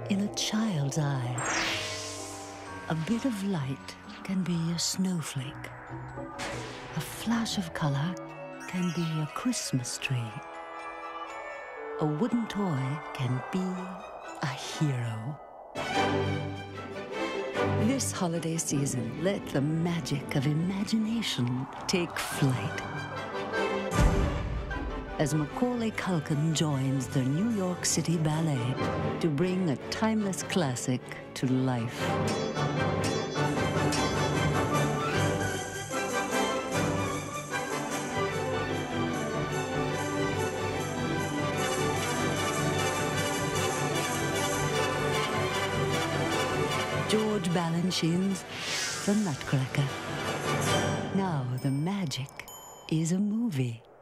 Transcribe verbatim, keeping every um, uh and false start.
in a child's eye. A bit of light can be a snowflake. A flash of color can be a Christmas tree. A wooden toy can be a hero. This holiday season, let the magic of imagination take flight. As Macaulay Culkin joins the New York City Ballet to bring a timeless classic to life. George Balanchine's The Nutcracker. Now the magic is a movie.